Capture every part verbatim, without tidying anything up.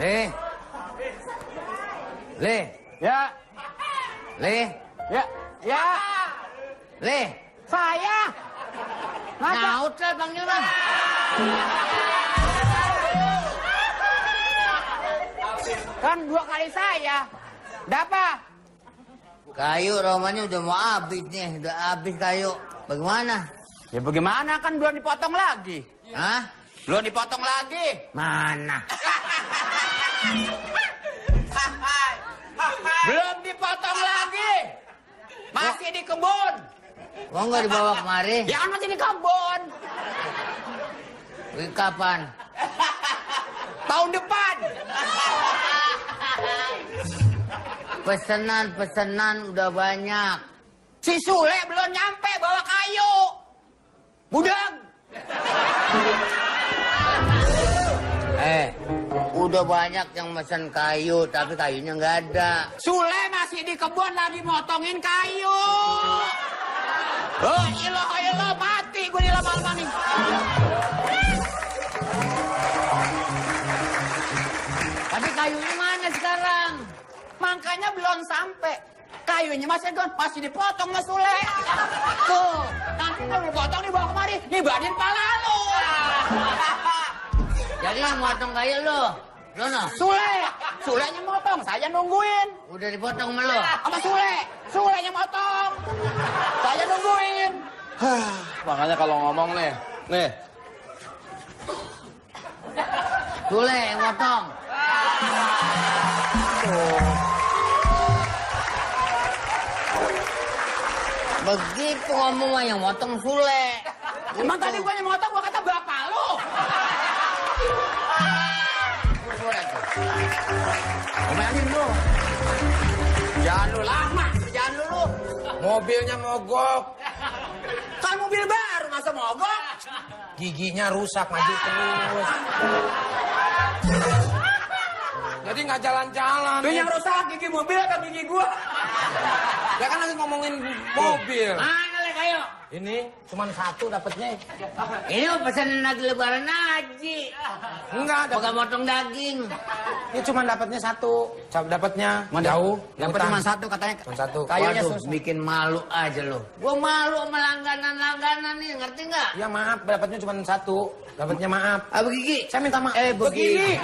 Le. Le. Ya. Le. Ya. Ya. Le. Saya. Nyaut lah panggil bang. Kan dua kali saya. Dapa? Kayu romanya udah mau habis nih. Udah habis kayu. Bagaimana? Ya bagaimana kan belum dipotong lagi. Hah? Belum dipotong lagi. Mana? Belum dipotong lagi. Masih di kebun. Mau nggak dibawa kemari? Ya kan masih di kebun. Kapan? Tahun depan. Pesanan-pesanan udah banyak. Si Sule belum nyampe bawa kayu. Budang. Eh, udah banyak yang mesen kayu, tapi kayunya nggak ada. Sule masih di kebun lagi motongin kayu. Oh, ilah, ilah, mati gue di lama-lama nih. Tapi kayunya mana sekarang? Makanya belum sampai. Kayunya masih don, masih dipotong Mas Sule. Tuh, nanti kalau dipotong dibawa kemari, dibanding pala lu. Jadi yang motong kayu lo, Lono? Sule, Sulenya motong, saya nungguin. Udah dipotong sama lo? Sama Sule, Sulenya motong. Saya nungguin. Makanya kalau ngomong nih, nih. Sule yang motong. Begitu ngomong yang motong Sule. Emang tadi gue yang motong, gue kata bapak lu. Omelin lu. Jangan lu lama, jangan lu lu. Mobilnya mogok, Kan mobil baru, masa mogok? giginya rusak, maju terus. Jadi nggak jalan-jalan. Lu yang rusak gigi mobil atau gigi gua? Ya kan lagi ngomongin mobil. Mana le kayu? Ini cuma satu dapetnya. Ini mau pesanan lagi lebaran aja. Enggak, dapet, Bukan motong daging. ini cuma dapetnya satu. Dapatnya jauh. Dapat hutan. cuma satu katanya. Cuma satu. Kayunya Waduh, susah. bikin malu aja lo. Gua malu sama langganan-langganan nih, ngerti nggak? Ya maaf, dapatnya cuma satu. Dapatnya maaf. Ah, begigi. Saya minta maaf. Eh, begini.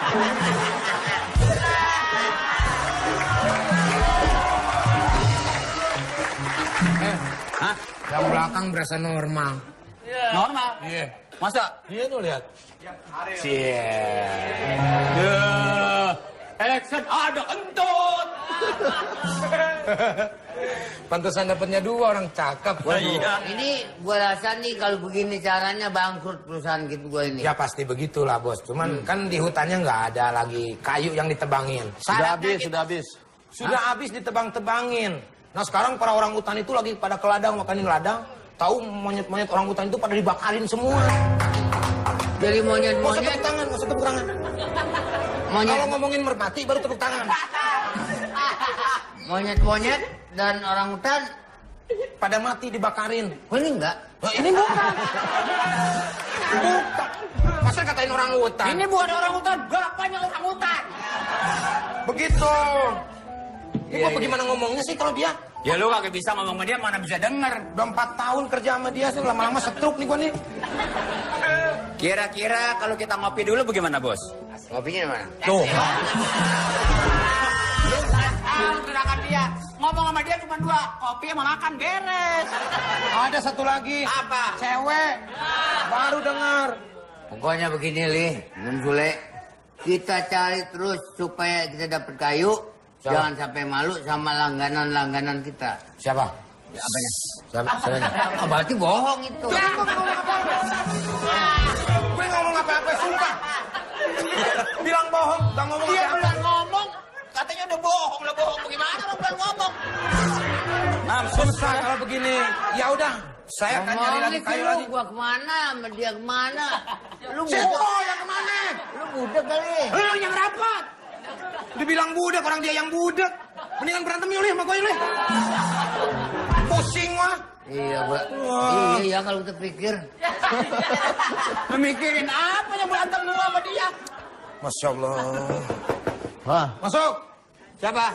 Eh, Hah? yang belakang berasa normal. Normal? Iya. Masa? Iya tuh lihat. Cie. Ya. Election ada kentut. Pantesan dapatnya dua orang cakep. Iya. Ini gua rasa nih kalau begini caranya bangkrut perusahaan gitu gua ini. Ya pasti begitulah bos. Cuman kan di hutannya nggak ada lagi kayu yang ditebangin. Sudah Syaratnya habis, kita- sudah habis. Sudah habis ditebang-tebangin. Nah sekarang para orang hutan itu lagi pada ke ladang makanin ladang. Tahu monyet-monyet orang hutan itu pada dibakarin semua. Jadi Nggak usah monyet-monyet, tepuk tangan, nggak usah tepuk tangan. monyet, Kalau ngomongin merpati baru tepuk tangan. monyet-monyet dan orang hutan. Pada mati dibakarin. Oh, ini enggak? Nah, ini bukan. Bukan. Masa katain orang hutan? Ini bukan orang hutan, bapaknya orang hutan. Begitu. Ini Iya, gua bagaimana ngomongnya sih kalau dia? Ya lu kagak bisa ngomong sama dia, mana bisa denger. Udah empat tahun kerja sama dia sih, lama-lama setruk nih gua nih. Kira-kira kalau kita ngopi dulu bagaimana, Bos? Ngopinya di mana? Tuh. Ah, gerakan dia. Ngomong sama dia cuma dua, kopi sama makan beres. Ada satu lagi. Apa? Cewek. Baru dengar. Pokoknya begini, Li. Nun Sule. Kita cari terus supaya kita dapat kayu. Siapa? Jangan sampai malu sama langganan-langganan kita. Siapa? Ya, apanya? Siapa? Siapa? Ah, berarti bohong itu. Gue ngomong apa-apa, sumpah. Bilang bohong, udah ngomong Dia apa-apa. belum ngomong, katanya udah bohong, lah bohong. Bagaimana lo belum ngomong? Mam, Susah kalau begini. Ya udah, saya akan nyari lagi Ngomong kayu lu, lagi. gua kemana, sama dia kemana? Lu Siapa budak, yang kemana? lu budak kali. Lu yang rapat. Dibilang budak, orang dia yang budak. Mendingan berantem yuk, Lih, sama gue, Lih. Pusing, wah. Iya, gua. Wah. Iya, kalau kita pikir. Memikirin apa yang berantem lu sama dia? Masya Allah. Wah, Masuk. siapa?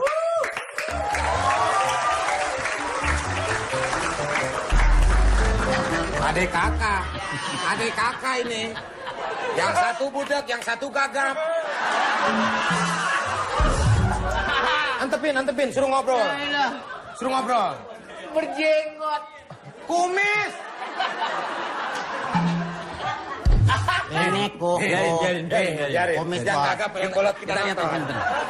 Adik kakak. Adik kakak ini. Yang satu budak, yang satu gagap. Antepin, antepin, suruh ngobrol. Suruh ngobrol. Berjenggot. Kumis. Ini kok. Biarin, biarin, biarin. Kumis Yang kok. gagap yang kolot kita nonton.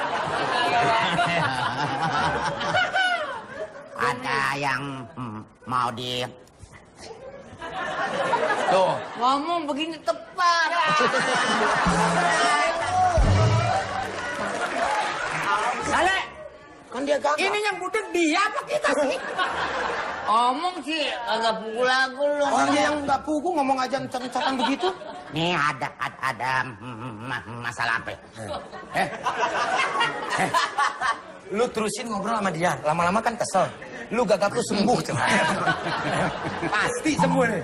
Ada yang mm, mau di... Tuh. Ngomong begini tepat. Sale, Kan dia gagap. ini yang budak dia apa kita sih? Ngomong sih, agak pukul aku lu. Orang dia yang nggak pugu ngomong aja encak-encakan begitu. Nih ada ada, ada mm, ma- masalah apa? Eh. Eh. Lu terusin ngobrol sama dia. Lama-lama kan kesel. Lu gagap lu sembuh. Pasti sembuh nih.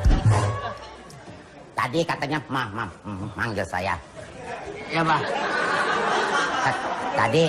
Tadi katanya ma, ma, mm, manggil saya. Ya, Pak. Ta- Tadi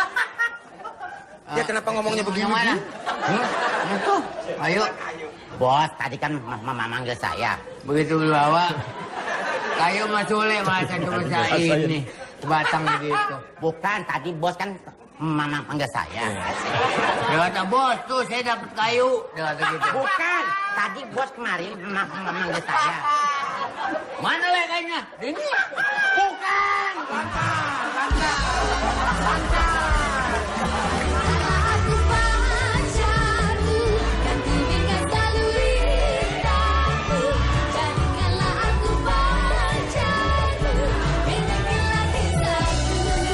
Dia kenapa ngomongnya begini? yang mana? Hmm? Itu. Ayo. Bos, tadi kan ma- ma- manggil saya. Begitu bawa kayu Mas Sule masa cuma saya ini. Batang begitu. Bukan, tadi bos kan mama manggil saya. Dia kata, bos tuh saya dapat kayu. Dia kata gitu. Bukan, tadi bos kemarin ma- ma- manggil saya. Mana lekanya? Ini. Bukan. Aku pacarmu dan ku ingin selalu indahku. Jadikanlah aku pacarmu, berikanlah kisahku.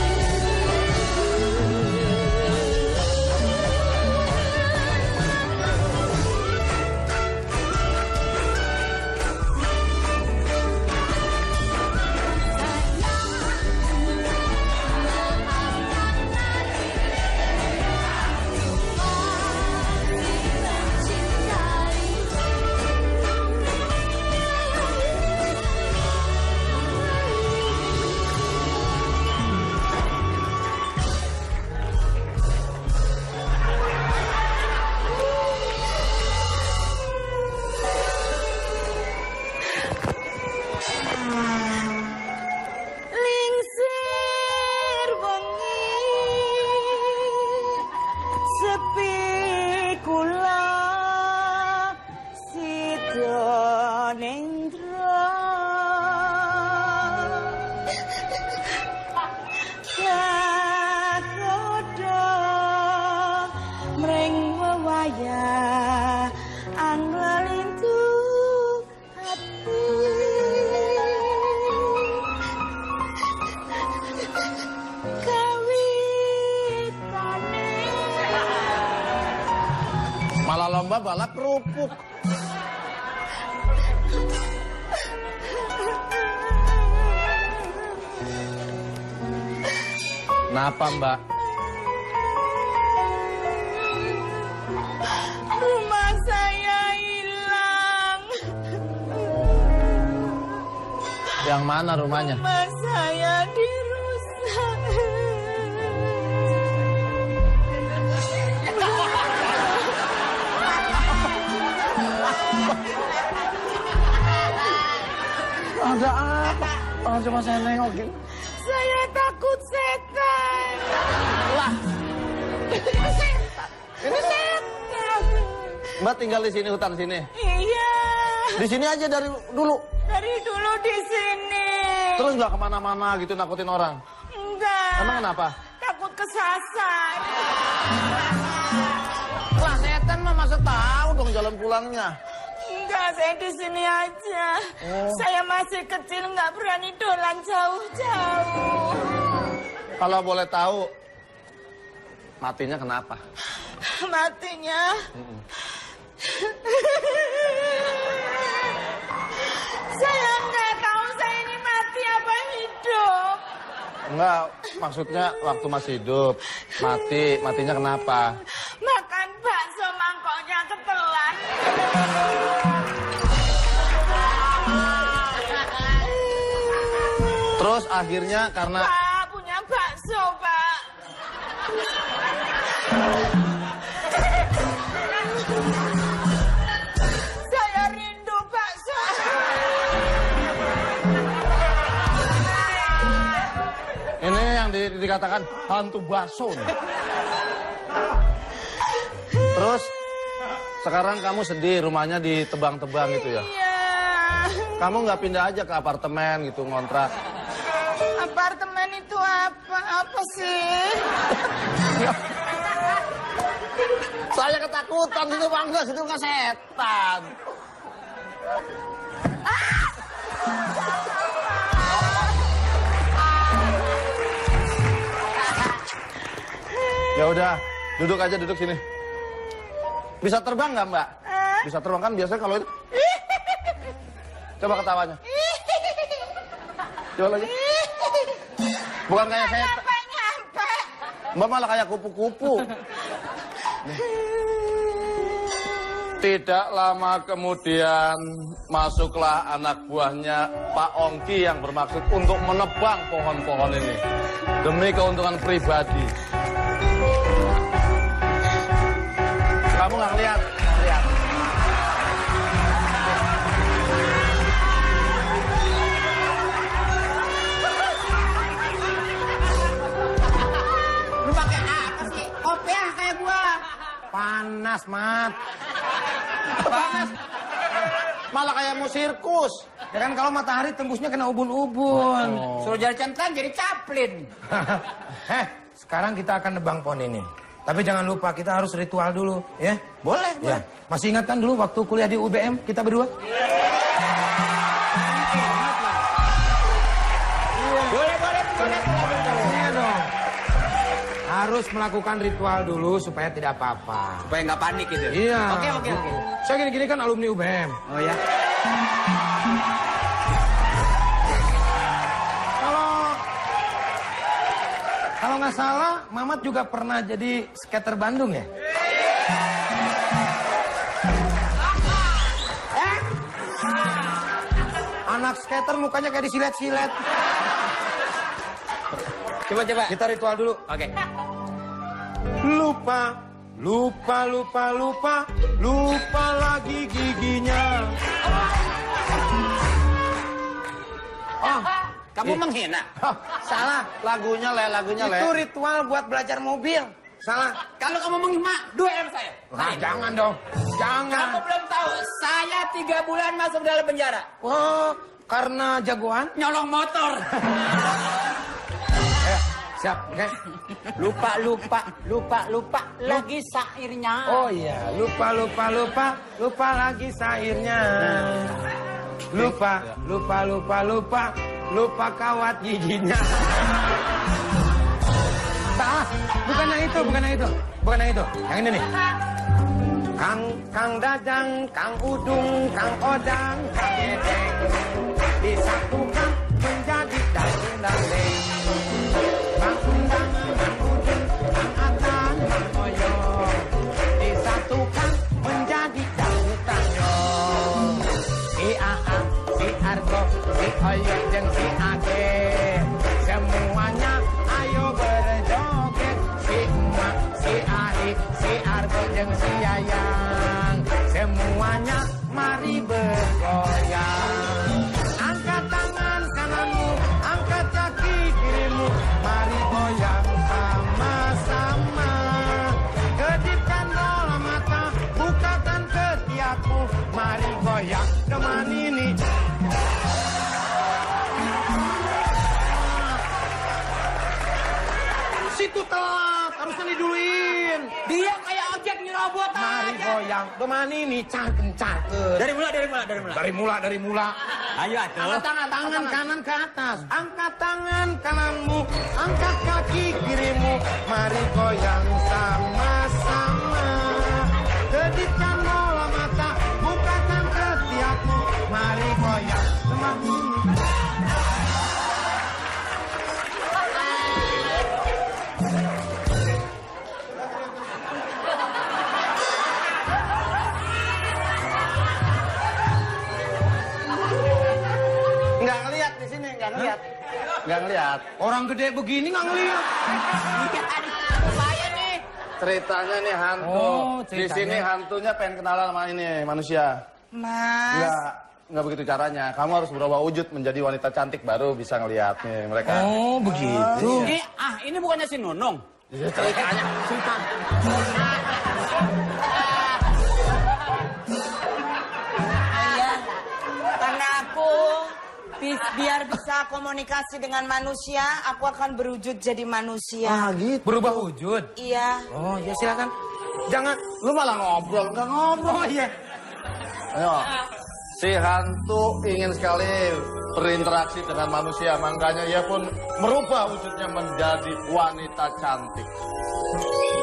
Lingsir wengi sepi kula sida nendra kagoda mring wewaya anglelintu hati. Malah lomba balap kerupuk. Kenapa, Mbak? Rumah saya hilang. Yang mana rumahnya? Rumah saya dirusak. Ada apa? Oh, coba saya nengokin. Saya takut setan. Lah, Ini setan. Mbak tinggal di sini, hutan sini. Iya. Di sini aja dari dulu. Dari dulu di sini. Terus nggak kemana-mana gitu nakutin orang. Enggak. Emang kenapa? Takut kesasar. Lah setan mah masa tahu dong jalan pulangnya. Enggak, saya di sini aja. Oh. Saya masih kecil, nggak berani dolan jauh-jauh. Kalau boleh tahu, matinya kenapa? Matinya. Saya nggak tahu saya ini mati apa hidup. Enggak, maksudnya waktu masih hidup. Mati, matinya kenapa? Makan bakso mangkoknya ketelan. Terus akhirnya karena... Pak, punya bakso, Pak. Saya rindu bakso. Ini yang di, dikatakan hantu bakso. nih. Terus sekarang kamu sedih rumahnya ditebang-tebang gitu ya? Iya. Kamu nggak pindah aja ke apartemen gitu ngontrak? Apartemen itu apa? Apa sih? Saya ketakutan itu bangga, itu nggak setan. Ya udah, duduk aja duduk sini. Bisa terbang nggak Mbak? Bisa terbang kan biasanya kalau itu. Coba ketawanya. Coba lagi. Bukan kayak saya. Nyampe-nyampe. Mbak malah kayak kupu-kupu. Tidak lama kemudian masuklah anak buahnya Pak Ongki yang bermaksud untuk menebang pohon-pohon ini demi keuntungan pribadi. Kamu nggak lihat? Lihat. Lu pakai apa sih? Kopiah kayak gua. Panas, Mat. Panas. Malah kayak mau sirkus. Ya kan kalau matahari tembusnya kena ubun-ubun. Oh. Suruh jadi centang jadi caplin. Heh, sekarang kita akan nebang pohon ini. Tapi jangan lupa kita harus ritual dulu, ya? Boleh, boleh. Ya. Masih ingat kan dulu waktu kuliah di U B M kita berdua? Boleh, boleh, boleh. Iya dong. Harus melakukan ritual dulu supaya tidak apa-apa. Supaya nggak panik gitu. Iya. Oke, oke, oke. Saya gini-gini kan alumni U B M. Oh ya. Kalau kalau nggak salah, Mamat juga pernah jadi skater Bandung ya? Eh? Anak skater mukanya kayak disilet-silet. Coba, coba. Kita ritual dulu. Oke. Lupa, lupa, lupa, lupa, lupa lagi giginya. Oh, kamu menghina? Oh, salah. Lagunya le, lagunya le. Itu ritual buat belajar mobil. Salah. Kalau kamu menghina, duel saya. Nah, jangan dong. Jangan. Kamu belum tahu, saya tiga bulan masuk dalam penjara. Oh, karena jagoan? Nyolong motor. Eh, siap, oke. Lupa, lupa, lupa, lupa. Lagi sairnya. Oh iya, lupa, lupa, lupa, lupa lagi sairnya. Lupa, lupa, lupa, lupa, lupa kawat giginya. Salah, bukan yang itu, bukan yang itu, bukan yang itu. Yang ini nih. Kang, Kang Dadang, Kang Udung, Kang Odang, Kang Edeng disatukan menjadi dangding-dangding. Kang Undang, Kang Udung, Kang Atan, Kang Oyo disatukan menjadi dangdut-dangdut. Si Aa, si Argo, si Oyo, dan si Ade semuanya ayo berjoget. Si Emak, si Ai, si Argo, dan si Yayang semuanya mari bergoyang. Angkat tangan kananmu, angkat kaki kirimu, mari goyang sama-sama. Kedipkan bola mata, bukakan ketiakmu, mari goyang teman ini. Situ telat, harusnya diduluin. Dia kayak ojek nyerobot Mari aja. goyang teman ini, cangkem-cangkem. Dari mula, dari mula, dari mula. Dari mula, dari mula. Ayo atuh. Angkat tangan, tangan kanan ke atas. Angkat tangan kananmu, angkat kaki kirimu. Mari goyang sama-sama. Kedipkan bola mata, bukakan ketiakmu. Mari goyang teman ini. Nggak ngeliat di sini, nggak ngeliat. Nggak ngeliat. Orang gede begini nggak ngeliat. Iya, aduh, bahaya nih. Ceritanya nih hantu. Oh, Di ceritanya. sini hantunya pengen kenalan sama ini manusia. Mas. Nggak, nggak begitu caranya. Kamu harus berubah wujud menjadi wanita cantik baru bisa ngeliat nih mereka. Oh, begitu. Ini, ah, ini bukannya si Nunung. Iya, ceritanya. Iya. Karena aku bis- biar bisa komunikasi dengan manusia, aku akan berwujud jadi manusia. Ah gitu. Berubah wujud. Iya. Oh, ya silakan. Jangan, lu malah ngobrol, nggak ngobrol. Oh iya. Ayo, si hantu ingin sekali berinteraksi dengan manusia, makanya ia pun merubah wujudnya menjadi wanita cantik.